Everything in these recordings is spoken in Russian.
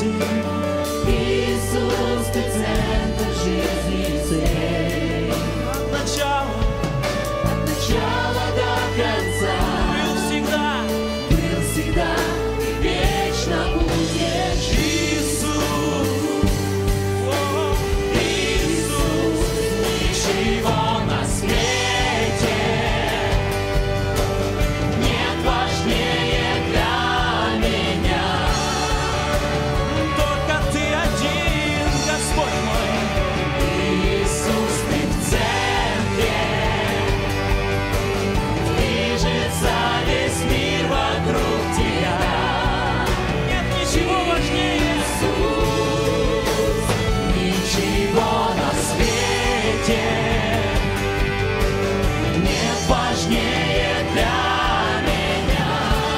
всей. Иисус, Ты центр жизни всей. От начала До конца был всегда и вечно будешь. Иисус. О, Иисус, ничего на свете нет важнее для меня. только Ты один, Господь мой. Иисус, Ты в центре, движется весь мир вокруг Тебя. Нет ничего важнее. Иисус, ничего на свете нет важнее для меня.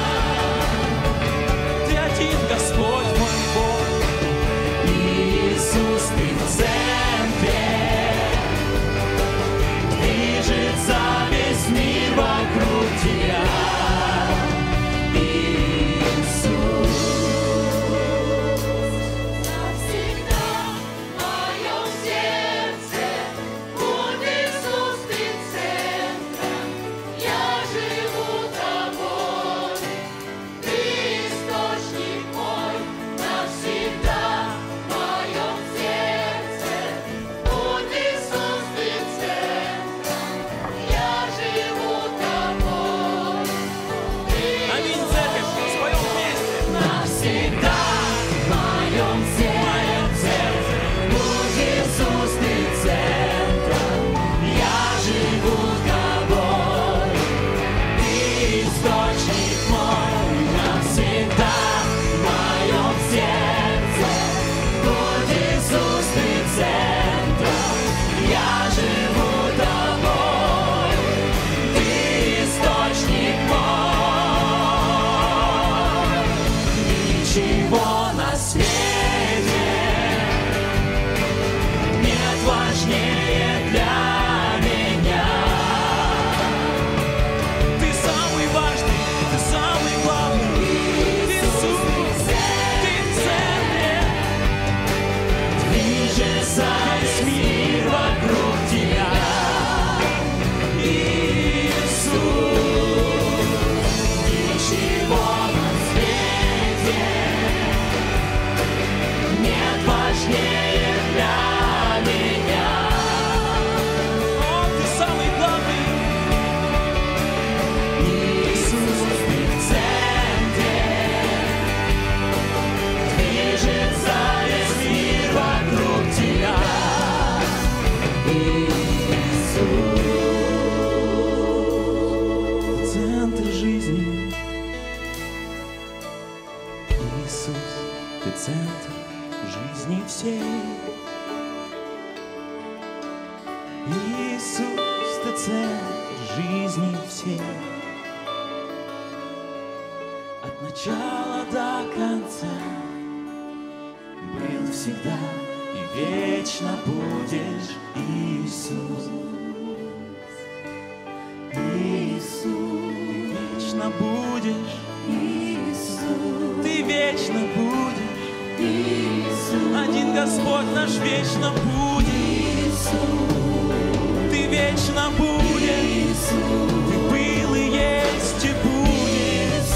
Ты один, Господь мой Бог. Иисус, Ты в центре, движется весь мир вокруг Тебя. Иисус, навсегда в моем сердце будь, Иисус, Ты центром. Я живу Тобой, Ты источник мой. Навсегда в моем сердце будь, Иисус, Ты центром. Я живу Тобой, Аминь, церковь, споем вместе. навсегда в моем сердце будь, Иисус, Ты центром. Я живу Тобой, Ты источник мой. Навсегда в моем сердце будь, Иисус, Ты центром. Я живу Тобой, Ты источник мой. Ничего на свете нет важнее для меня. Ты самый важный, Ты самый главный. Иисус, Ты в центре. Движется весь мир вокруг Тебя. Иисус, ничего на свете нет важнее для меня. О, Ты самый главный. Иисус, Ты в центре, движется весь мир вокруг Тебя. Иисус, Центр жизни. Иисус, Ты центр жизни всей. Иисус, Ты центр жизни всей. От начала до конца был всегда и вечно будешь. Иисус, Иисус, Вечно будешь, Иисус, Ты вечно будешь. Иисус, Один Господь наш вечно будет. Иисус, Ты вечно будешь. Ты был и есть и будешь.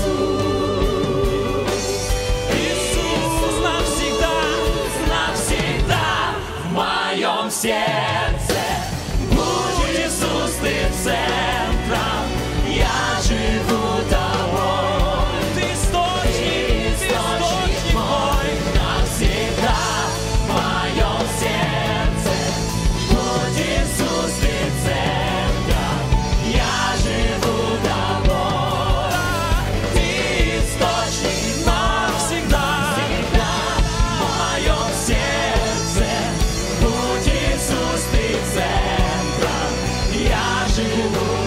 Иисус навсегда, навсегда в моем сердце будь, Иисус, Ты центром. Я живу Тобой, Ты источник мой. навсегда в моем сердце будь, Иисус, Ты центром. Я живу Тобой, Ты источник навсегда в моем сердце будь, Иисус, Ты центром. Я живу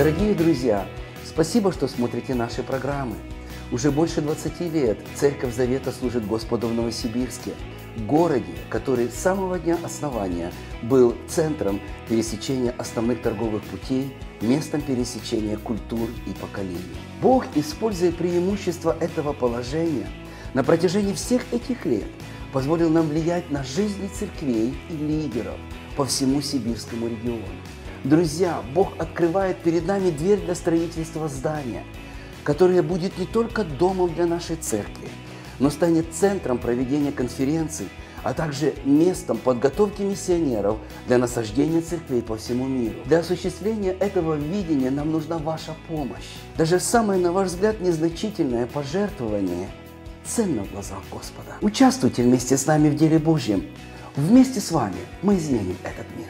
Дорогие друзья, спасибо, что смотрите наши программы. Уже больше 20 лет Церковь Завета служит Господу в Новосибирске, городе, который с самого дня основания был центром пересечения основных торговых путей, местом пересечения культур и поколений. Бог, используя преимущества этого положения, на протяжении всех этих лет позволил нам влиять на жизни церквей и лидеров по всему сибирскому региону. Друзья, Бог открывает перед нами дверь для строительства здания, которое будет не только домом для нашей церкви, но станет центром проведения конференций, а также местом подготовки миссионеров для насаждения церквей по всему миру. Для осуществления этого видения нам нужна ваша помощь. Даже самое, на ваш взгляд, незначительное пожертвование ценно в глазах Господа. Участвуйте вместе с нами в деле Божьем. Вместе с вами мы изменим этот мир.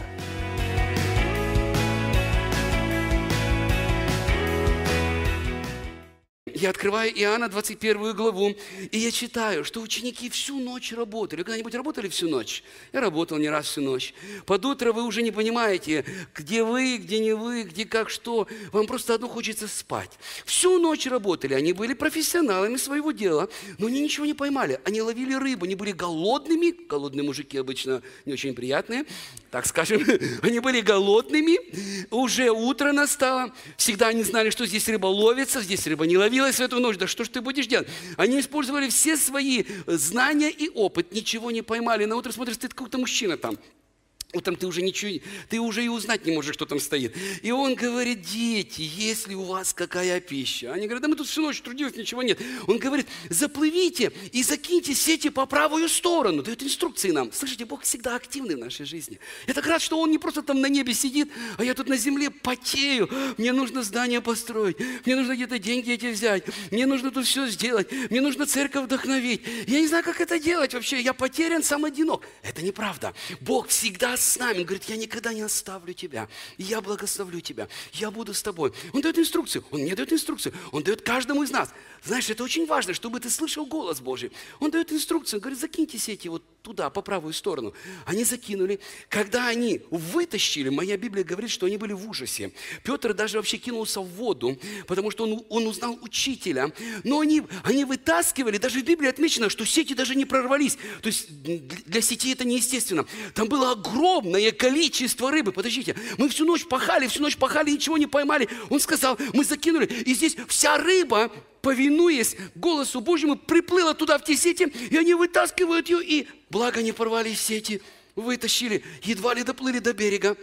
Я открываю Иоанна 21 главу, и я читаю, что ученики всю ночь работали. Вы когда-нибудь работали всю ночь? Я работал не раз всю ночь. Под утро вы уже не понимаете, где вы, где не вы, где как что. Вам просто одно хочется спать. Всю ночь работали. Они были профессионалами своего дела, но они ничего не поймали. Они ловили рыбу, они были голодными. Голодные мужики обычно не очень приятные, так скажем. Они были голодными. Уже утро настало. Всегда они знали, что здесь рыба ловится, здесь рыба не ловилась в эту ночь. Да что ж ты будешь делать? Они использовали все свои знания и опыт, ничего не поймали. На утро смотришь, ты какой-то мужчина там. Утром ты уже ничего, ты уже и узнать не можешь, что там стоит. И он говорит: дети, есть ли у вас какая пища? Они говорят: да мы тут всю ночь трудились, ничего нет. Он говорит: заплывите и закиньте сети по правую сторону. Дает инструкции нам. Слышите, Бог всегда активный в нашей жизни. Я так рад, что Он не просто там на небе сидит, а я тут на земле потею. Мне нужно здание построить, мне нужно где-то деньги эти взять, мне нужно тут все сделать, мне нужно церковь вдохновить. Я не знаю, как это делать вообще. Я потерян, сам одинок. Это неправда. Бог всегда с нами. Он говорит: я никогда не оставлю тебя. Я благословлю тебя. Я буду с тобой. Он дает инструкцию. Он не дает инструкцию. Он дает каждому из нас. Знаешь, это очень важно, чтобы ты слышал голос Божий. Он дает инструкцию. Он говорит: закиньте сети вот туда, по правую сторону. Они закинули. Когда они вытащили, моя Библия говорит, что они были в ужасе. Петр даже вообще кинулся в воду, потому что он узнал учителя. Но они вытаскивали, даже в Библии отмечено, что сети даже не прорвались. То есть для сети это неестественно. Там было огромное количество рыбы. Подождите, мы всю ночь пахали, ничего не поймали. Он сказал: мы закинули, и здесь вся рыба, повинуясь голосу Божьему, приплыла туда, в те сети, и они вытаскивают ее, и благо не порвались сети, вытащили, едва ли доплыли до берега.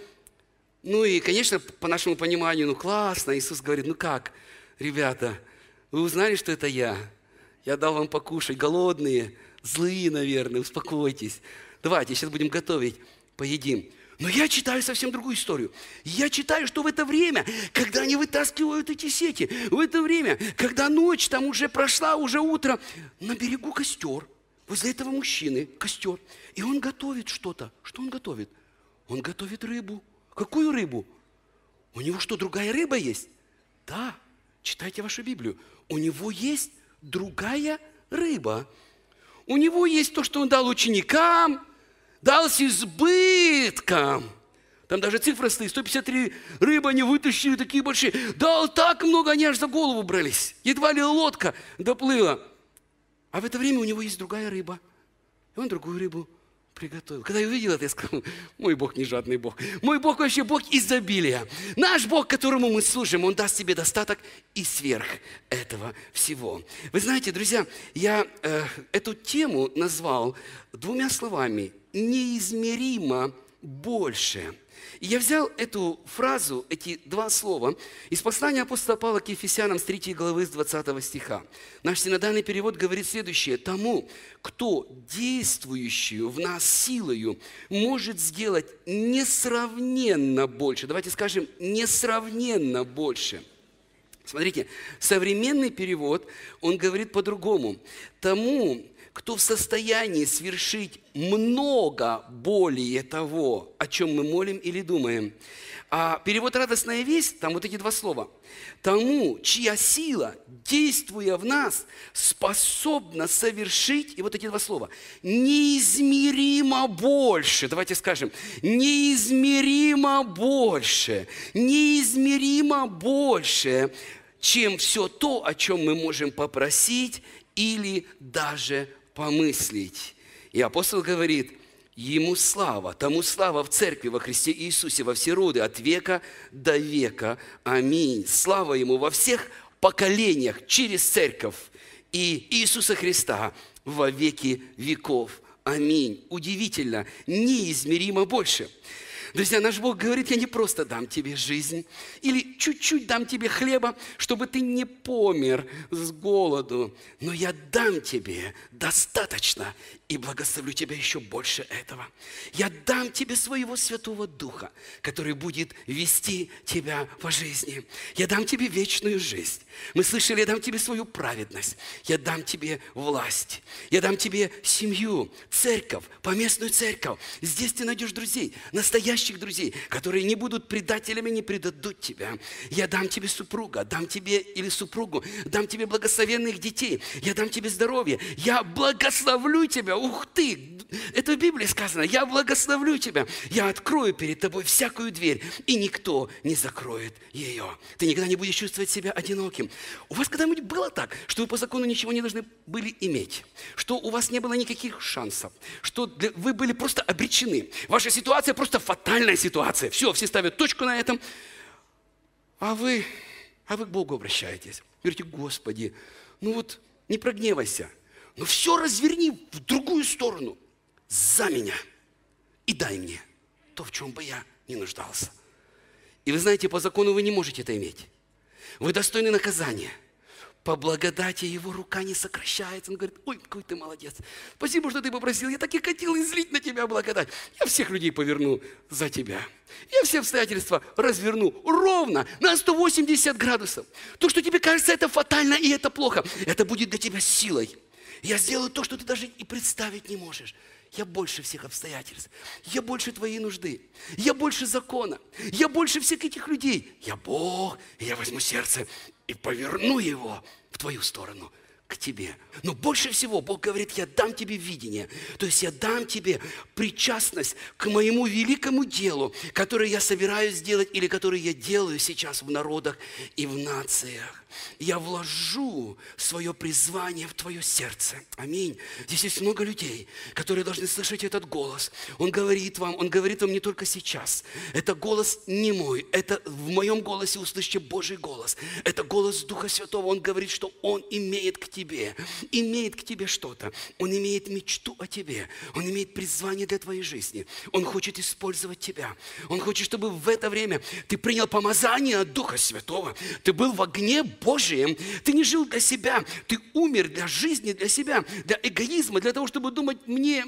Ну и, конечно, по нашему пониманию, ну классно, Иисус говорит: ну как, ребята, вы узнали, что это я? Я дал вам покушать, голодные, злые, наверное, успокойтесь. Давайте, сейчас будем готовить, поедим. Но я читаю совсем другую историю. Я читаю, что в это время, когда они вытаскивают эти сети, в это время, когда ночь там уже прошла, уже утро, на берегу костер, возле этого мужчины костер, и он готовит что-то. Что он готовит? Он готовит рыбу. Какую рыбу? У него что, другая рыба есть? Да, читайте вашу Библию. У него есть другая рыба. У него есть то, что он дал ученикам, дал с избытком. Там даже цифры стоит: 153 рыбы они вытащили, такие большие. Дал так много, они аж за голову брались. Едва ли лодка доплыла. А в это время у него есть другая рыба. И он другую рыбу приготовил. Когда я увидел это, я сказал: мой Бог не жадный Бог. Мой Бог вообще Бог изобилия. Наш Бог, которому мы служим, Он даст тебе достаток и сверх этого всего. Вы знаете, друзья, я эту тему назвал двумя словами: неизмеримо больше. И я взял эту фразу, эти два слова из послания апостола Павла к Ефесянам с 3 главы, с 20 стиха. Наш синодальный перевод говорит следующее: тому, кто действующую в нас силою может сделать несравненно больше. Давайте скажем: несравненно больше. Смотрите, современный перевод, он говорит по-другому: тому, кто в состоянии свершить много более того, о чем мы молим или думаем. А перевод «радостная весть», там вот эти два слова. Тому, чья сила, действуя в нас, способна совершить, и вот эти два слова, неизмеримо больше, давайте скажем, неизмеримо больше, чем все то, о чем мы можем попросить или даже помыслить. И апостол говорит: Ему слава, тому слава в церкви во Христе Иисусе во все роды, от века до века. Аминь. Слава Ему во всех поколениях через церковь и Иисуса Христа во веки веков. Аминь. Удивительно, неизмеримо больше. Друзья, наш Бог говорит: я не просто дам тебе жизнь или чуть-чуть дам тебе хлеба, чтобы ты не помер с голоду, но я дам тебе достаточно и благословлю тебя еще больше этого. Я дам тебе своего Святого Духа, который будет вести тебя по жизни. Я дам тебе вечную жизнь. Мы слышали: я дам тебе свою праведность. Я дам тебе власть. Я дам тебе семью, церковь, поместную церковь. Здесь ты найдешь друзей, настоящих друзей, которые не будут предателями, не предадут тебя. Я дам тебе супруга, дам тебе или супругу, дам тебе благословенных детей. Я дам тебе здоровье. Я благословлю тебя. Ух ты! Это в Библии сказано. Я благословлю тебя. Я открою перед тобой всякую дверь, и никто не закроет ее. Ты никогда не будешь чувствовать себя одиноким. У вас когда-нибудь было так, что вы по закону ничего не должны были иметь? Что у вас не было никаких шансов? Что вы были просто обречены? Ваша ситуация просто фатальная ситуация. Все ставят точку на этом. А вы к Богу обращаетесь. Говорите: Господи, ну вот не прогневайся, но все разверни в другую сторону за меня и дай мне то, в чем бы я не нуждался. И вы знаете, по закону вы не можете это иметь. Вы достойны наказания. По благодати Его рука не сокращается. Он говорит: ой, какой ты молодец. Спасибо, что ты попросил. Я так и хотел излить на тебя благодать. Я всех людей поверну за тебя. Я все обстоятельства разверну ровно на 180 градусов. То, что тебе кажется это фатально и это плохо, это будет для тебя силой. Я сделаю то, что ты даже и представить не можешь. Я больше всех обстоятельств. Я больше твоей нужды. Я больше закона. Я больше всех этих людей. Я Бог, и я возьму сердце и поверну его в твою сторону, к тебе. Но больше всего Бог говорит: я дам тебе видение. То есть я дам тебе причастность к моему великому делу, которое я собираюсь сделать или которое я делаю сейчас в народах и в нациях. Я вложу свое призвание в твое сердце. Аминь. Здесь есть много людей, которые должны слышать этот голос. Он говорит вам не только сейчас. Это голос не мой. Это в моем голосе услышите Божий голос. Это голос Духа Святого. Он говорит, что Он имеет к тебе что-то. Он имеет мечту о тебе. Он имеет призвание для твоей жизни. Он хочет использовать тебя. Он хочет, чтобы в это время ты принял помазание от Духа Святого. Ты был в огне Божием. Ты не жил для себя. Ты умер для жизни, для себя, для эгоизма, для того, чтобы думать мне.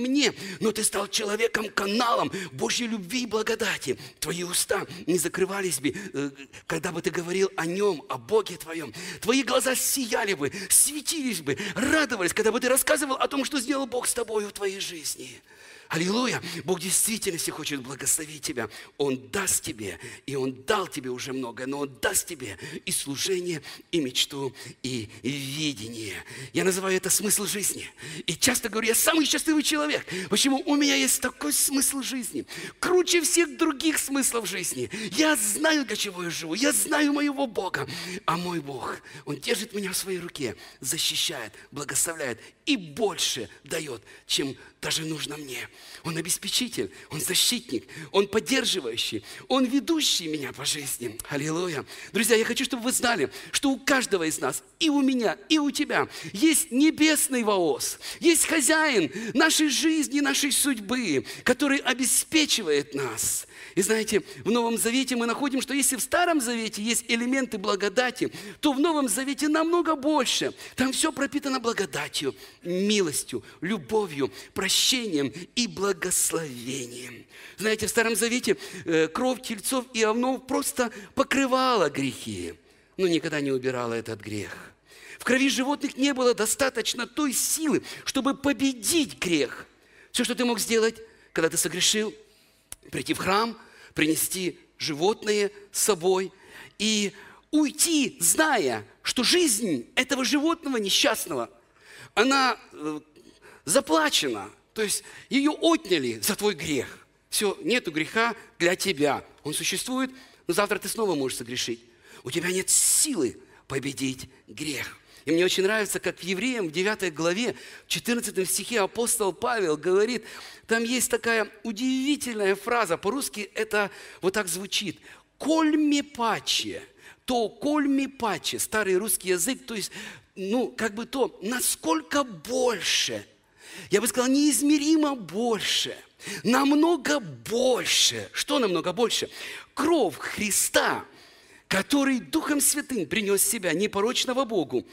Но ты стал человеком, каналом Божьей любви и благодати. Твои уста не закрывались бы, когда бы ты говорил о Нем, о Боге твоем. Твои глаза сияли бы, светились бы, радовались, когда бы ты рассказывал о том, что сделал Бог с тобой в твоей жизни. Аллилуйя! Бог действительно хочет благословить тебя. Он даст тебе, и Он дал тебе уже многое, но Он даст тебе и служение, и мечту, и видение. Я называю это смысл жизни. И часто говорю: я самый счастливый человек. Почему? У меня есть такой смысл жизни. Круче всех других смыслов жизни. Я знаю, для чего я живу. Я знаю моего Бога. А мой Бог, Он держит меня в своей руке, защищает, благословляет и больше дает, чем даже нужно мне. Он обеспечитель, Он защитник, Он поддерживающий, Он ведущий меня по жизни. Аллилуйя. Друзья, я хочу, чтобы вы знали, что у каждого из нас, и у меня, и у тебя, есть небесный Ваос, есть хозяин нашей жизни, нашей судьбы, который обеспечивает нас. И знаете, в Новом Завете мы находим, что если в Старом Завете есть элементы благодати, то в Новом Завете намного больше. Там все пропитано благодатью, милостью, любовью, прощением и благословением. Знаете, в Старом Завете кровь тельцов и овнов просто покрывала грехи, но никогда не убирала этот грех. В крови животных не было достаточно той силы, чтобы победить грех. Все, что ты мог сделать, когда ты согрешил, прийти в храм, принести животное с собой и уйти, зная, что жизнь этого животного несчастного, она заплачена, то есть ее отняли за твой грех. Все, нету греха для тебя. Он существует, но завтра ты снова можешь согрешить. У тебя нет силы победить грех. И мне очень нравится, как в Евреям в 9 главе, в 14 стихе апостол Павел говорит, там есть такая удивительная фраза, по-русски это вот так звучит. «Кольми паче», то «кольми паче», старый русский язык, то есть, то, насколько больше, я бы сказал, неизмеримо больше, намного больше. Что намного больше? Кровь Христа, который Духом Святым принес себя непорочного Богу,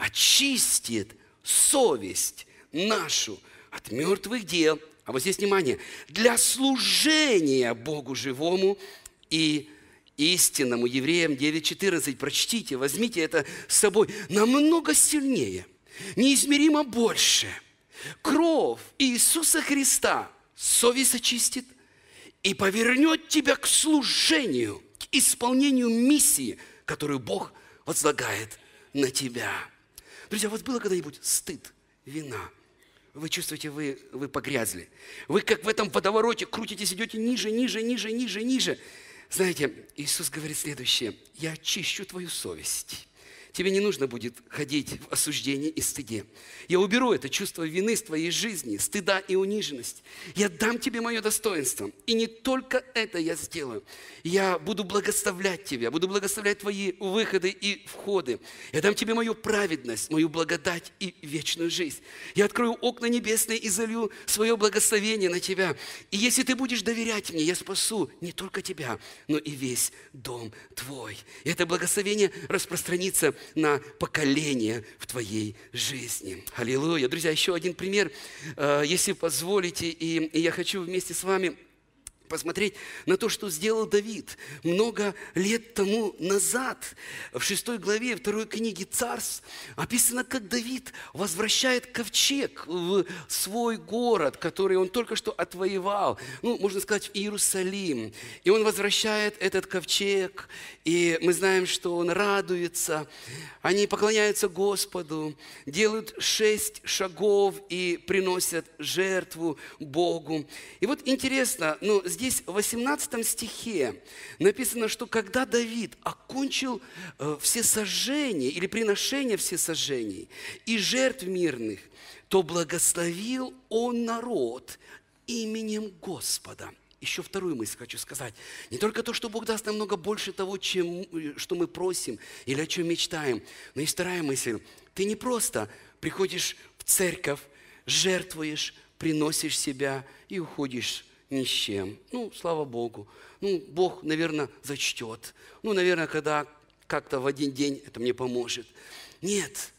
очистит совесть нашу от мертвых дел. А вот здесь внимание. Для служения Богу живому и истинному. Евреям 9:14. Прочтите, возьмите это с собой. Намного сильнее, неизмеримо больше. Кровь Иисуса Христа совесть очистит и повернет тебя к служению, к исполнению миссии, которую Бог возлагает на тебя. Друзья, у вас было когда-нибудь стыд, вина? Вы чувствуете, вы погрязли. Вы как в этом водовороте крутитесь, идете ниже, ниже, ниже, ниже, ниже. Знаете, Иисус говорит следующее. Я очищу твою совесть. Тебе не нужно будет ходить в осуждении и стыде. Я уберу это чувство вины с твоей жизни, стыда и униженности. Я дам тебе мое достоинство. И не только это я сделаю. Я буду благословлять тебя, буду благословлять твои выходы и входы. Я дам тебе мою праведность, мою благодать и вечную жизнь. Я открою окна небесные и залью свое благословение на тебя. И если ты будешь доверять мне, я спасу не только тебя, но и весь дом твой. И это благословение распространится на поколение в твоей жизни. Аллилуйя. Друзья, еще один пример, если позволите, и я хочу вместе с вами посмотреть на то, что сделал Давид много лет тому назад. В 6 главе 2 книги Царств описано, как Давид возвращает ковчег в свой город, который он только что отвоевал, можно сказать, в Иерусалим. И он возвращает этот ковчег, и мы знаем, что он радуется. Они поклоняются Господу, делают 6 шагов и приносят жертву Богу. И вот интересно, здесь в 18 стихе написано, что когда Давид окончил все сожжения или приношения всесожжений и жертв мирных, то благословил он народ именем Господа. Еще вторую мысль хочу сказать. Не только то, что Бог даст намного больше того, что мы просим или о чем мечтаем, но и вторая мысль. Ты не просто приходишь в церковь, жертвуешь, приносишь себя и уходишь ни с чем. Слава Богу. Бог, наверное, зачтет. Наверное, когда как-то в один день это мне поможет. Нет.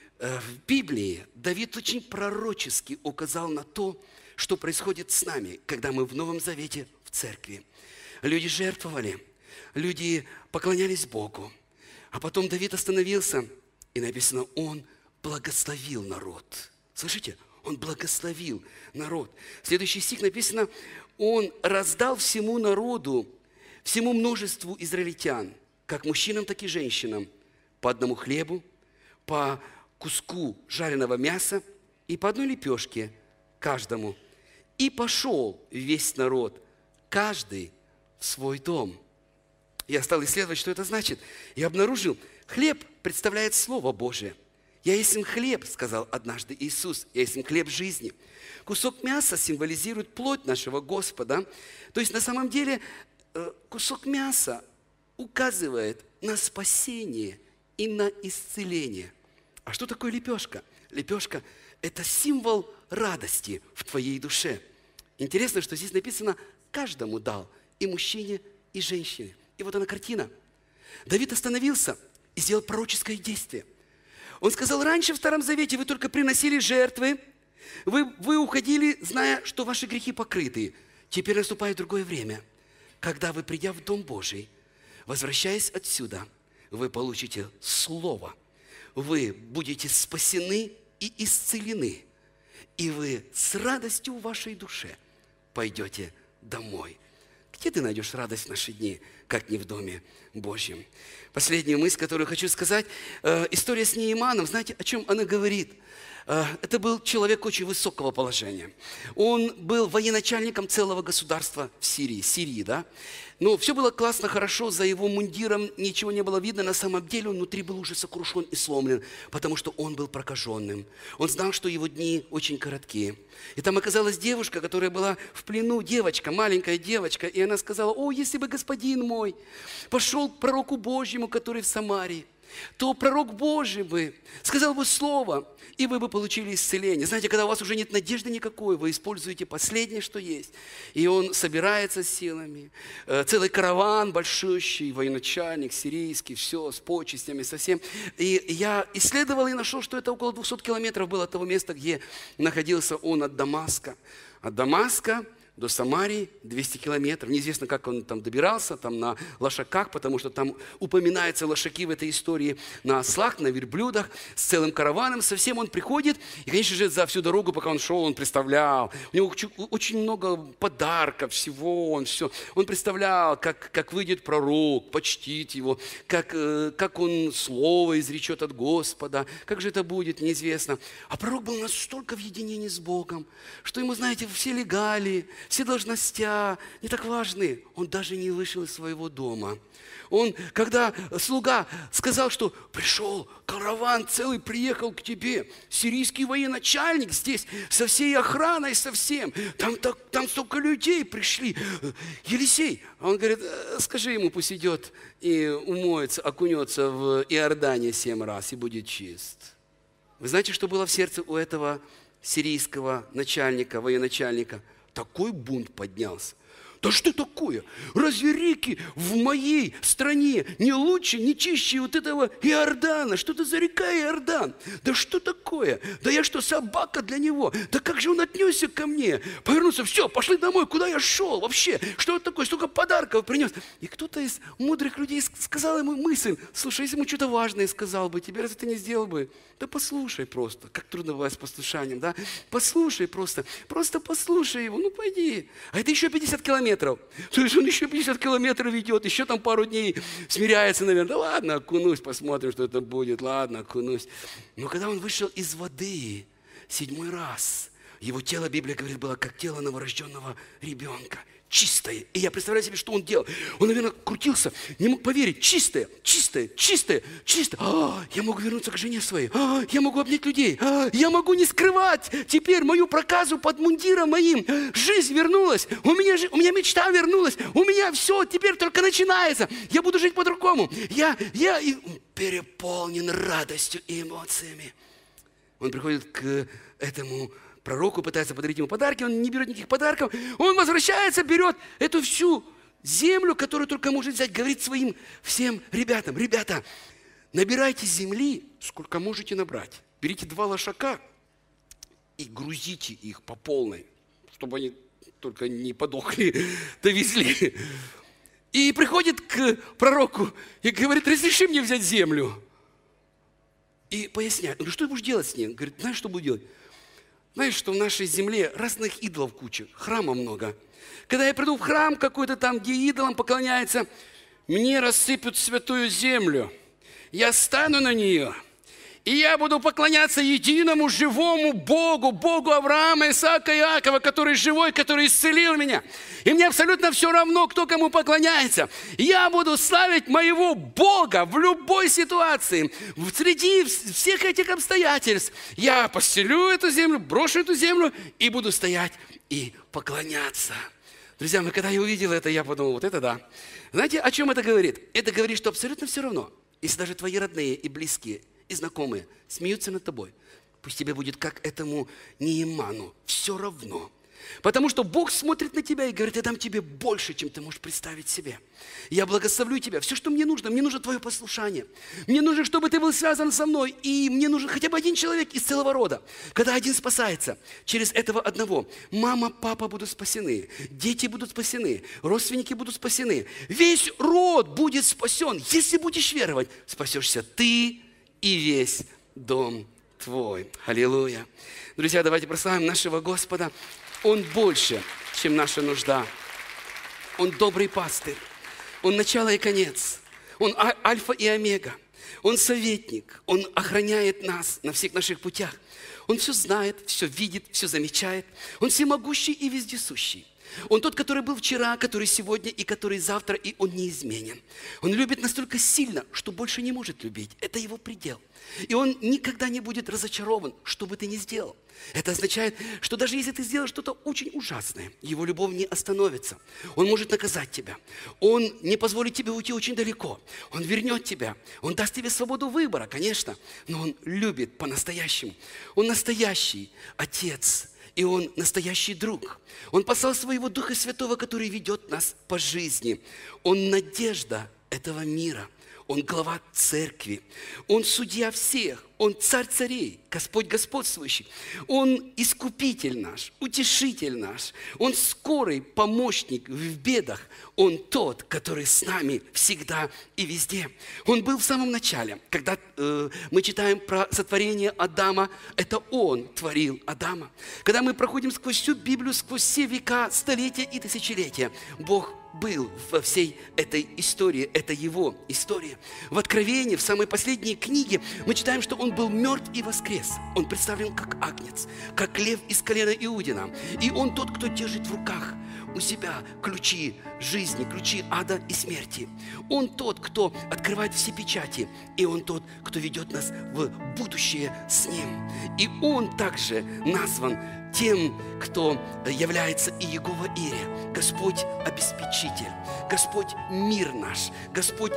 В Библии Давид очень пророчески указал на то, что происходит с нами, когда мы в Новом Завете в церкви. Люди жертвовали, люди поклонялись Богу. А потом Давид остановился, и написано, он благословил народ. Слышите? Он благословил народ. Следующий стих написано, он раздал всему народу, всему множеству израильтян, как мужчинам, так и женщинам, по одному хлебу, по куску жареного мяса и по одной лепешке каждому. И пошел весь народ, каждый в свой дом. Я стал исследовать, что это значит. Я обнаружил, хлеб представляет Слово Божие. «Я есть хлеб», сказал однажды Иисус, «я есть хлеб жизни». Кусок мяса символизирует плоть нашего Господа. То есть на самом деле кусок мяса указывает на спасение и на исцеление. А что такое лепешка? Лепешка – это символ радости в твоей душе. Интересно, что здесь написано «каждому дал», и мужчине, и женщине. И вот она картина. Давид остановился и сделал пророческое действие. Он сказал, раньше в Старом Завете вы только приносили жертвы, вы уходили, зная, что ваши грехи покрыты. Теперь наступает другое время, когда вы, придя в Дом Божий, возвращаясь отсюда, вы получите Слово. вы будете спасены и исцелены, и вы с радостью в вашей душе пойдете домой. Где ты найдешь радость в наши дни, как не в Доме Божьем? Последнюю мысль, которую хочу сказать, история с Нееманом, знаете, о чем она говорит? Это был человек очень высокого положения. Он был военачальником целого государства в Сирии, да? Но все было классно, хорошо, за его мундиром ничего не было видно. На самом деле он внутри был уже сокрушен и сломлен, потому что он был прокаженным. Он знал, что его дни очень короткие. И там оказалась девушка, которая была в плену, девочка, маленькая девочка, и она сказала: «О, если бы господин мой пошел к пророку Божьему, который в Самарии, то пророк Божий бы сказал бы слово, и вы бы получили исцеление». Знаете, когда у вас уже нет надежды никакой, вы используете последнее, что есть. И он собирается с силами. Целый караван большущий, военачальник, сирийский, все, с почестями, со всем. И я исследовал и нашел, что это около 200 километров было от того места, где находился он от Дамаска. От Дамаска до Самарии 200 километров. Неизвестно, как он там добирался, там на лошаках, потому что там упоминаются лошаки в этой истории, на ослах, на верблюдах, с целым караваном. Совсем он приходит, и, конечно же, за всю дорогу, пока он шел, он представлял. У него очень много подарков, всего, он представлял, как выйдет пророк, почтит его, как он слово изречет от Господа, как же это будет, неизвестно. А пророк был настолько в единении с Богом, что ему, знаете, все легали, все должности не так важны. Он даже не вышел из своего дома. Когда слуга сказал, что пришел караван целый, приехал к тебе, сирийский военачальник здесь, со всей охраной, со всем, там столько людей пришли. Елисей, он говорит: скажи ему, пусть идет и умоется, окунется в Иордане 7 раз и будет чист. Вы знаете, что было в сердце у этого сирийского начальника, военачальника? Такой бунт поднялся. Да что такое? Разве реки в моей стране не лучше, не чище вот этого Иордана? Что это за река Иордан? Да что такое? Да я что, собака для него? Да как же он отнесся ко мне? Повернулся: все, пошли домой, куда я шел вообще? Что это такое? Столько подарков принес. И кто-то из мудрых людей сказал ему мысль: слушай, если ему что-то важное сказал бы, тебе разве ты не сделал бы? Да послушай просто. Как трудно бывает с послушанием, да? Послушай просто послушай его, ну пойди. А это еще 50 километров. То есть он еще 50 километров идет, еще там пару дней смиряется, наверное. Да ладно, окунусь, посмотрим, что это будет. Ладно, окунусь. Но когда он вышел из воды 7-й раз, его тело, Библия говорит, было как тело новорожденного ребенка. Чистое. И я представляю себе, что он делал. Он, наверное, крутился, не мог поверить. Чистое. Я могу вернуться к жене своей. Я могу обнять людей. Я могу не скрывать теперь мою проказу под мундиром моим. Жизнь вернулась. У меня мечта вернулась. У меня все теперь только начинается. Я буду жить по-другому. Я переполнен радостью и эмоциями. Он приходит к этому пророку, пытается подарить ему подарки, он не берет никаких подарков, он возвращается, берет эту всю землю, которую только может взять, говорит своим всем ребятам: ребята, набирайте земли, сколько можете набрать, берите 2 лошака и грузите их по полной, чтобы они только не подохли, довезли. И приходит к пророку и говорит: разреши мне взять землю. И поясняет: ну что ты будешь делать с ней? Он говорит: знаешь, что буду делать? Знаешь, что в нашей земле разных идолов куча, храма много. Когда я приду в храм какой-то там, где идолам поклоняется, мне рассыпят святую землю. Я стану на нее, и я буду поклоняться единому живому Богу, Богу Авраама, Исаака и Иакова, который живой, который исцелил меня. И мне абсолютно все равно, кто кому поклоняется. Я буду славить моего Бога в любой ситуации. Среди всех этих обстоятельств я поселю эту землю, брошу эту землю и буду стоять и поклоняться. Друзья, когда я увидел это, я подумал: вот это да. Знаете, о чем это говорит? Это говорит, что абсолютно все равно, если даже твои родные и близкие и знакомые смеются над тобой, пусть тебе будет как этому Нееману, все равно. Потому что Бог смотрит на тебя и говорит: я дам тебе больше, чем ты можешь представить себе. Я благословлю тебя. Все, что мне нужно твое послушание. Мне нужно, чтобы ты был связан со мной. И мне нужен хотя бы один человек из целого рода. Когда один спасается, через этого одного мама, папа будут спасены, дети будут спасены, родственники будут спасены. Весь род будет спасен. Если будешь веровать, спасешься ты и весь дом твой». Аллилуйя. Друзья, давайте прославим нашего Господа. Он больше, чем наша нужда. Он добрый пастырь. Он начало и конец. Он альфа и омега. Он советник. Он охраняет нас на всех наших путях. Он все знает, все видит, все замечает. Он всемогущий и вездесущий. Он тот, который был вчера, который сегодня и который завтра, и Он неизменен. Он любит настолько сильно, что больше не может любить. Это Его предел. И Он никогда не будет разочарован, что бы ты ни сделал. Это означает, что даже если ты сделаешь что-то очень ужасное, Его любовь не остановится. Он может наказать тебя. Он не позволит тебе уйти очень далеко. Он вернет тебя. Он даст тебе свободу выбора, конечно. Но Он любит по-настоящему. Он настоящий Отец. И Он настоящий друг. Он послал Своего Духа Святого, который ведет нас по жизни. Он надежда этого мира. Он глава церкви. Он судья всех. Он царь царей, Господь господствующий. Он искупитель наш, утешитель наш. Он скорый помощник в бедах. Он тот, который с нами всегда и везде. Он был в самом начале. Когда мы читаем про сотворение Адама, это Он творил Адама. Когда мы проходим сквозь всю Библию, сквозь все века, столетия и тысячелетия, Бог был во всей этой истории. Это Его история. В Откровении, в самой последней книге, мы читаем, что Он был мертв и воскрес. Он представлен как агнец, как лев из колена Иудина. И Он тот, кто держит в руках у себя ключи жизни, ключи ада и смерти. Он тот, кто открывает все печати. И Он тот, кто ведет нас в будущее с Ним. И Он также назван тем, кто является Иегова Ире, Господь обеспечитель, Господь мир наш, Господь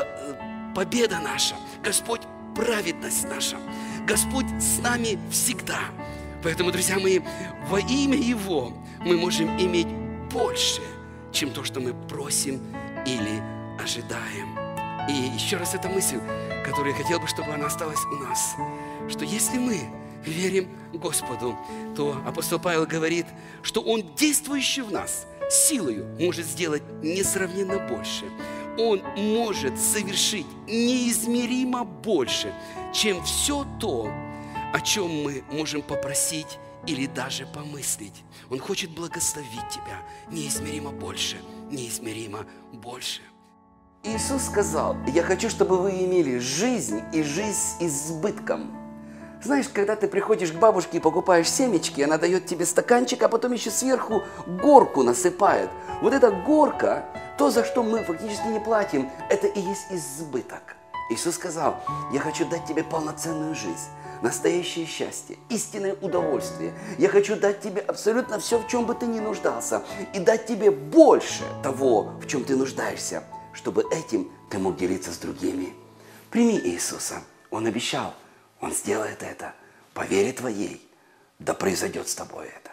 победа наша, Господь праведность наша, Господь с нами всегда. Поэтому, друзья мои, во имя Его мы можем иметь больше, чем то, что мы просим или ожидаем. И еще раз эта мысль, которую я хотел бы, чтобы она осталась у нас, что если мы верим Господу, то апостол Павел говорит, что Он, действующий в нас, силою может сделать несравненно больше. Он может совершить неизмеримо больше, чем все то, о чем мы можем попросить или даже помыслить. Он хочет благословить тебя неизмеримо больше, неизмеримо больше. Иисус сказал: «Я хочу, чтобы вы имели жизнь и жизнь с избытком». Знаешь, когда ты приходишь к бабушке и покупаешь семечки, она дает тебе стаканчик, а потом еще сверху горку насыпает. Вот эта горка, то, за что мы фактически не платим, это и есть избыток. Иисус сказал: «Я хочу дать тебе полноценную жизнь, настоящее счастье, истинное удовольствие. Я хочу дать тебе абсолютно все, в чем бы ты ни нуждался, и дать тебе больше того, в чем ты нуждаешься, чтобы этим ты мог делиться с другими». Прими Иисуса. Он обещал. Он сделает это по вере твоей. Да произойдет с тобой это.